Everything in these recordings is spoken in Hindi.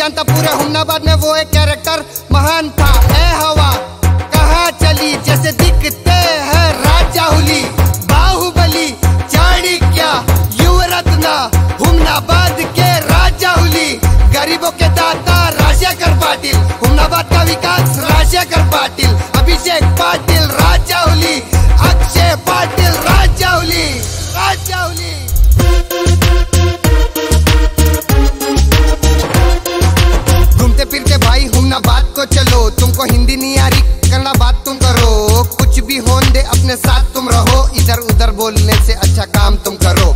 जानता पूरे हुमनाबाद में वो एक कैरेक्टर महान था। ए हवा कहाँ चली जैसे दिखते हैं राजा हुली, बाहुबली, चाणक्य, युवरत्न, हुमनाबाद के राजा हुली, गरीबों के दाता राजशेखर पाटिल, हुमनाबाद का विकास राजशेखर पाटिल, अभिषेक पाटिल राजा हुली, अक्षय पाटिल राजा हुली, राजा हुली। घूमते फिरते भाई हुमनाबाद को चलो, तुमको हिंदी नहीं आ रही कन्नड़ा बात तुम करो, कुछ भी होने दे अपने साथ तुम रहो, इधर उधर बोलने से अच्छा काम तुम करो।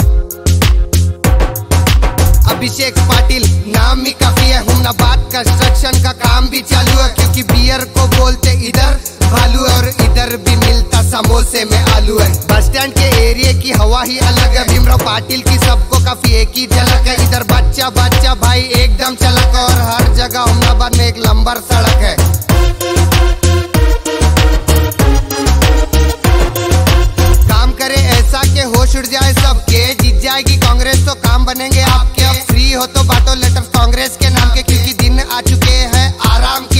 अभिषेक पाटिल नाम ही काफी है, हुमनाबाद कंस्ट्रक्शन का काम भी चालू है, क्योंकि बियर को बोलते इधर भालू और इधर भी मिलता समोसे में आलू है। बस स्टैंड के एरिया की हवा ही अलग है, भीमराव पाटिल की सबको काफी एक ही झलक है, इधर बच्चा बच्चा भाई एकदम चलक, और हर जगह हुमनाबाद में एक लंबर सड़क है। काम करे ऐसा के होश उड़ जाए सबके, जीत जाएगी कांग्रेस तो काम बनेंगे आपके, अब फ्री हो तो बांटो लेटर कांग्रेस के नाम के, क्योंकि दिन आ चुके हैं आराम के।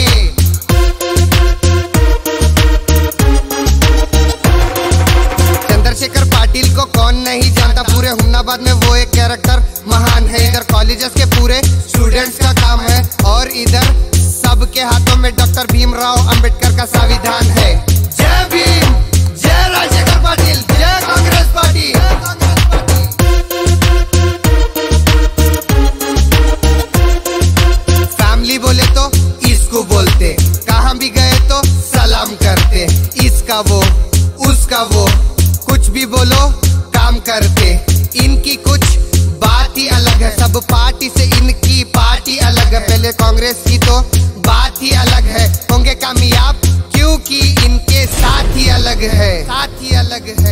चंद्रशेखर पाटिल को कौन नहीं जानता, पूरे हुमनाबाद में वो एक कैरेक्टर महान है, इधर कॉलेजेस के पूरे स्टूडेंट्स का काम है, और इधर सबके हाथों में डॉक्टर भीमराव अंबेडकर का संविधान है। जय भीम, जय राजशेखर पाटिल, जय कांग्रेस पार्टी। फैमिली बोले तो इसको बोलते, कहाँ भी गए तो सलाम करते, इसका वो उसका वो, कुछ भी बोलो काम करते, इनकी कुछ बात ही अलग है, सब पार्टी से इनकी पार्टी अलग है, पहले कांग्रेस की तो बात ही अलग है, होंगे कामयाब क्योंकि इनके साथ ही अलग है, साथ ही अलग है।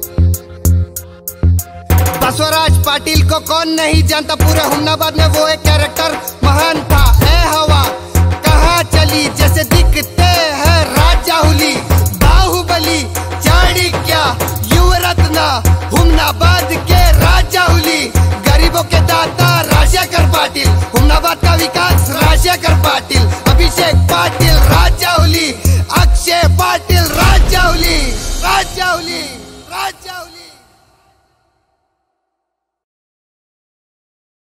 बसवराज पाटिल को कौन नहीं जानता, पूरे हुमनाबाद में वो एक कैरेक्टर महान था। ए हवा कहाँ चली जैसे दिखते हैं राजा हुली, बाहुबली, चाणक्य, युवरत्न, हुमनाबाद के राजा हुली, गरीबों के दाता राजशेखर पाटिल, हुमनाबाद का विकास राजशेखर पाटिल, अभिषेक पाटिल